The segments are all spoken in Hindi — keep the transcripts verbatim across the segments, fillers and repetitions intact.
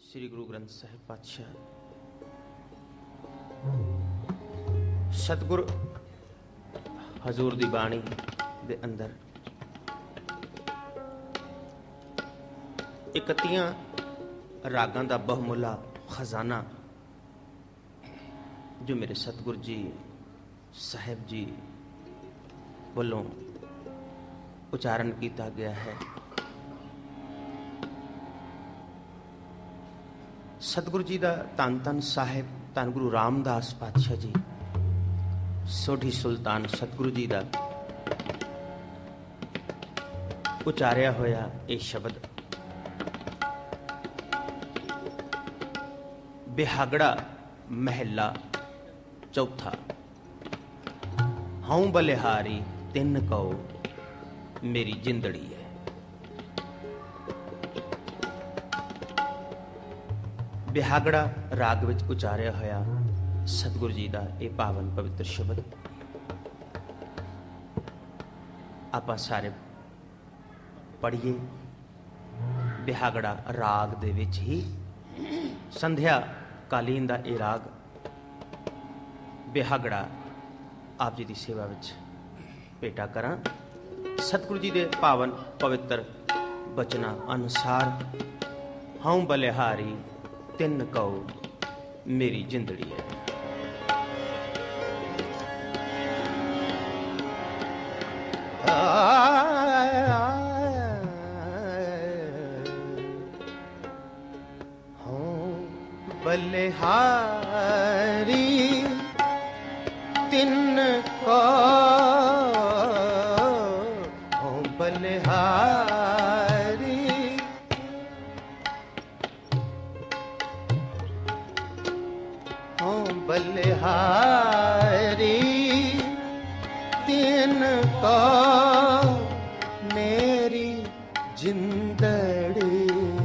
श्री गुरु ग्रंथ साहिब पातशाह सतगुर हजूर दी बाणी दे अंदर इकत्तियां रागां दा बहुमुला खजाना जो मेरे सतगुर जी साहिब जी वालों उच्चारण किया गया है। सतगुरु जी का धन धन साहिब धन गुरु रामदास पातशाह जी सोढ़ी सुल्तान सतगुरु जी का उचारिया होया ये शब्द बिहागड़ा महला चौथा। हूं बलिहारी तिन कहो मेरी जिंदड़ी है। बिहागड़ा राग विच उचारिया होया सतगुरु जी का यह पावन पवित्र शब्द आपां सारे पढ़िए। बिहागड़ा राग दे विच ही संध्या कालीन का यह राग बिहागड़ा आप जी की सेवा विच भेटा करा। सतगुरु जी के पावन पवित्र बचना अनुसार हूं बलिहारी तिन कहो मेरी जिंदड़ी है। हूं बलिहारी तिन को हूं बलिहारी हूं बलिहारी तिन को मेरी जिंदड़ी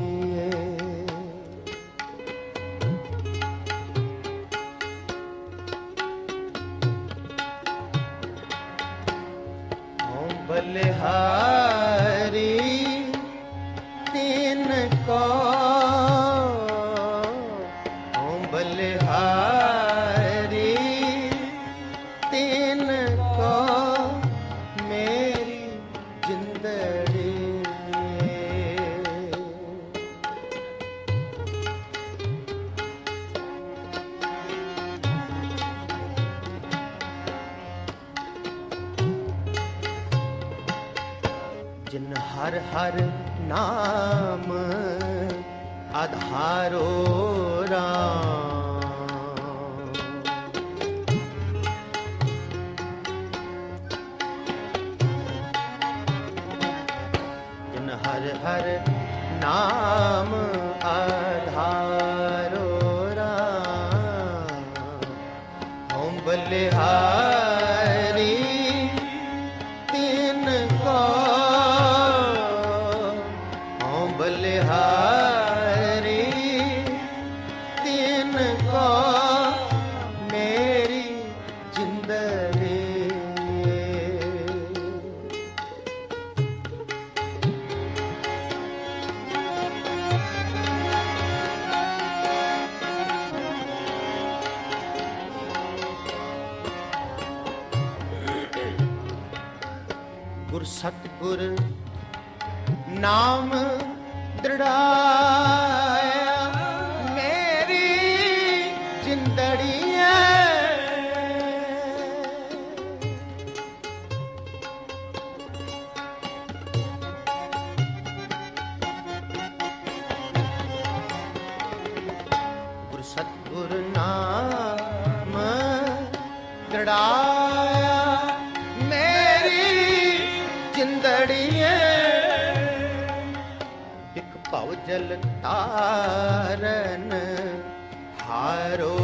बलिहारी तिन को हूं बलिहारी तिन को मेरी जिंदड़ी जिन हर हर नाम आधारो राम। जिन हर हर नाम आधारो राम। हूं बलिहारी तिन को बलिहारी तिन को मेरी जिंदड़ी गुर सतगुर नाम दृढ़ाया मेरी जिंदड़ी है। गुरु सतगुरु नाम दृढ़ाया मेरी जिंदड़ी है। भव जल तारन हारो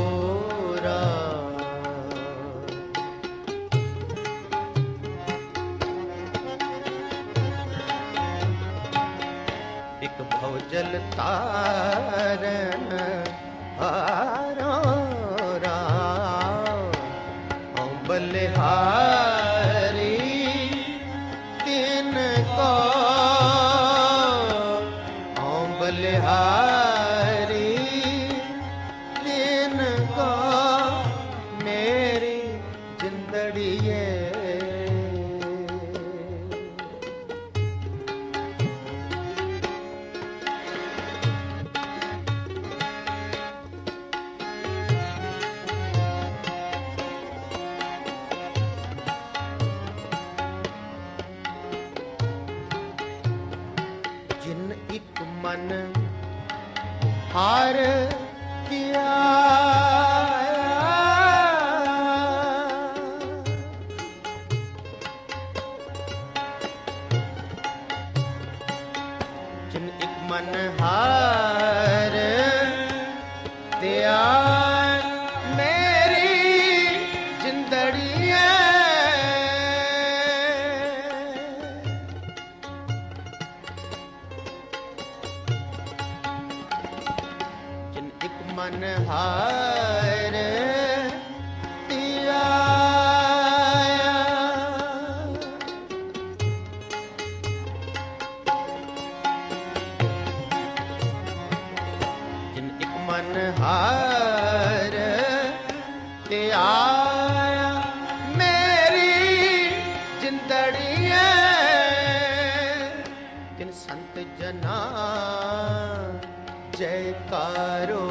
एक भव जल तारन हारो हूं बलिहारी तिन को बलिहारी हार किया जिन एक मन हार दिया मेरी जिंदड़िया मन हार दिया जिन एक मन हार दिया मेरी जिंदड़िया जिन संत जना जयकारो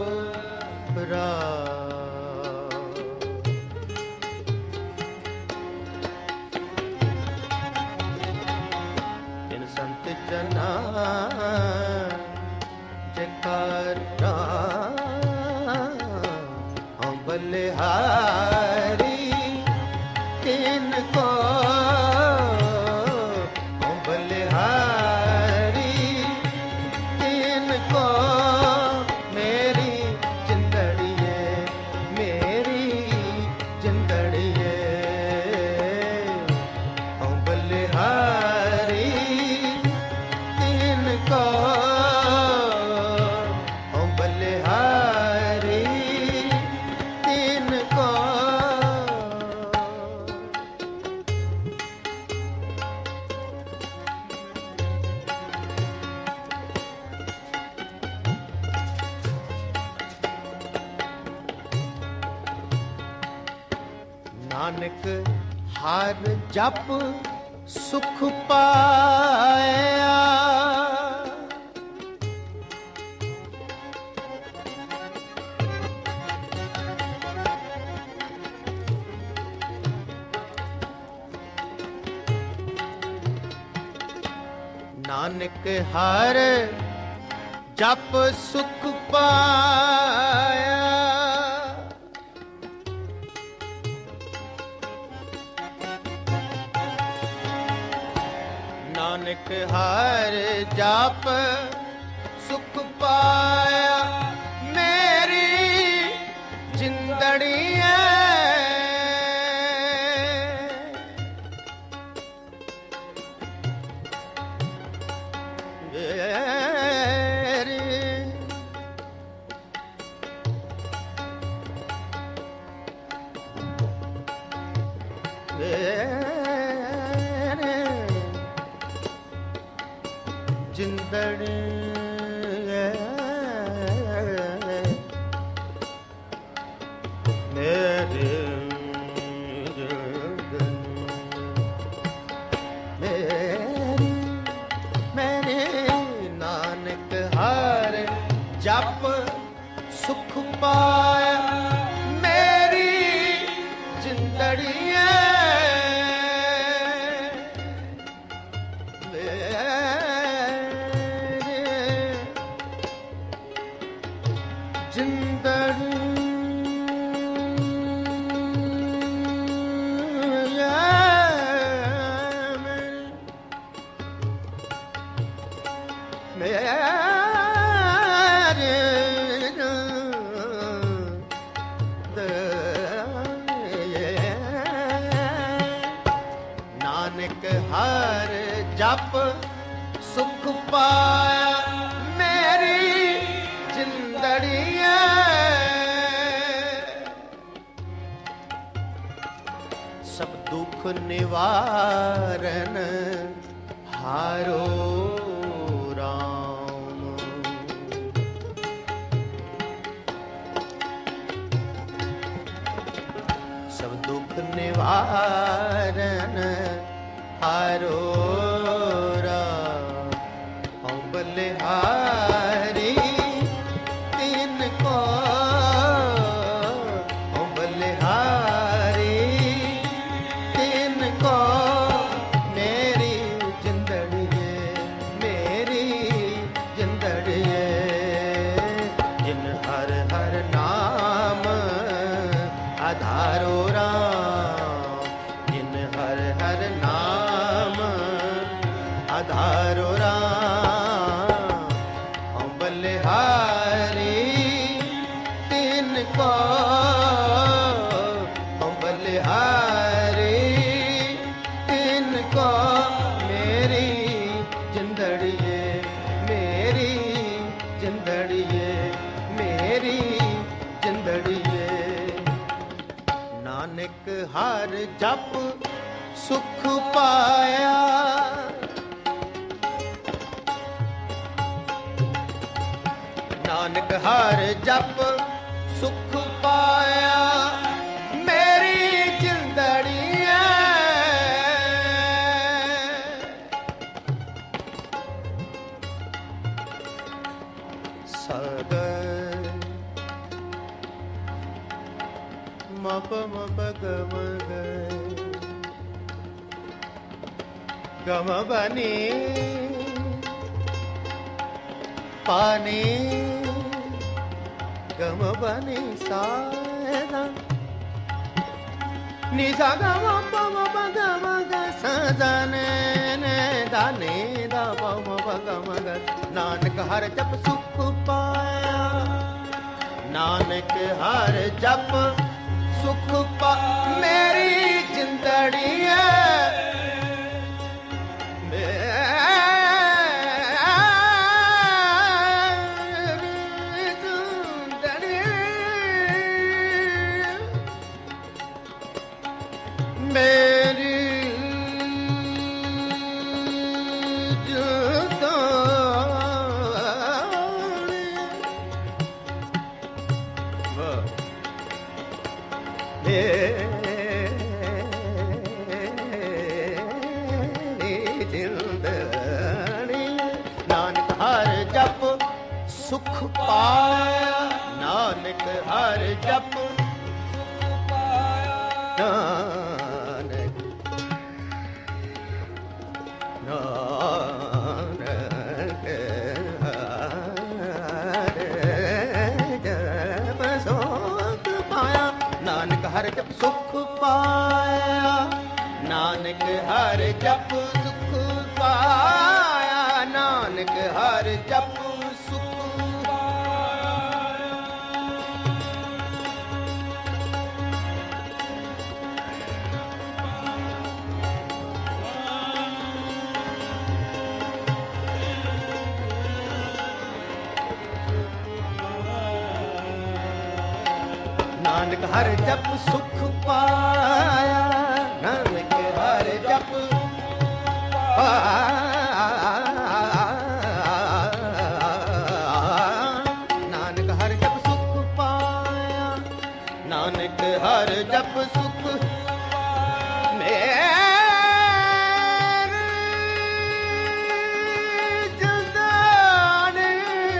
जिन संत जना जयकारा हम बलिहारी तिनको हम बलिहारी तिनको नानक हर जप सुख पाया नानक हर जप सुख पाया नानक हर जाप सुख पाया मेरी जिंदड़िया जिंदड़ी मेरे मेरी मेरे नानक हर जप सुख पाया मेरी जिंदड़िया नानक हर जप सुख पाया मेरी जिंदड़िया सब दुख निवारण हारो राम सब दुख निवारण हारो राम हम बलिहारी तिनको हम बलिहारी तिनको मेरी जिंदड़िए मेरी जिंदड़िए बलिहारी तिनको हूँ बलिहारी तिनको मेरी जिंदड़िए मेरी जिंदड़िए मेरी जिंदड़िए नानक हर जप सुख पाया नानक हर जप सुख पाया मेरी जिंदड़िए सगर मप मप गम गम बनी पानी गम बनी सायदा निसा गम पम गम ग सजने ने दाने दा पम गम ग नानक हर जप सुख पाया नानक हर जप सुख पा मेरी जिंदड़िए मेरी नानक हर जप सुख पाया नानक हर जप सुख पाया नानक नानक हर जप सुख पाया नानक हर जप सुख पाया नानक हर जप सुख पाया नानक हर जप सुख पाया नानक हर जप नानक हर जप सुख पाया नानक हर जप सुख मेरी जिंदड़ी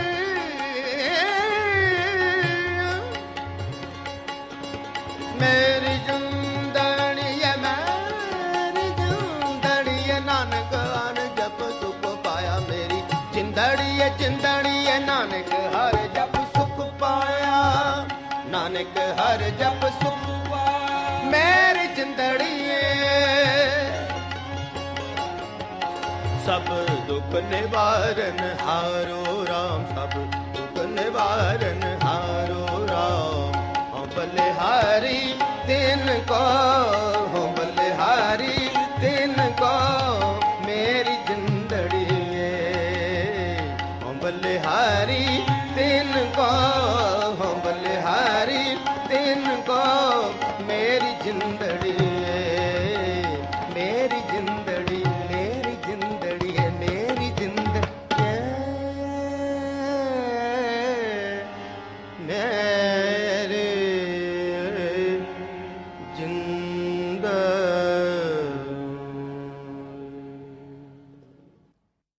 मेरी जिंदड़ी मेरी जिंदड़ी नानक हर जप सुख पाया मेरी जिंदड़ी जिंदड़ी नानक हर जप सुख पाया नानक हर जप सुख पाया मेरी जिंदड़ी सब दुख निवारन हारो राम सब दुख निवारन हारो राम बलिहारी तिनको हो बलिहारी तिनको मेरी जिंदड़ी हो बलिहारी तिनको हो बलिहारी तिनको मेरी जिंदड़ी मेरी जिंदड़ी मेरी जिंदड़ी है मेरी जिंदड़ी मेरी जिंदड़ी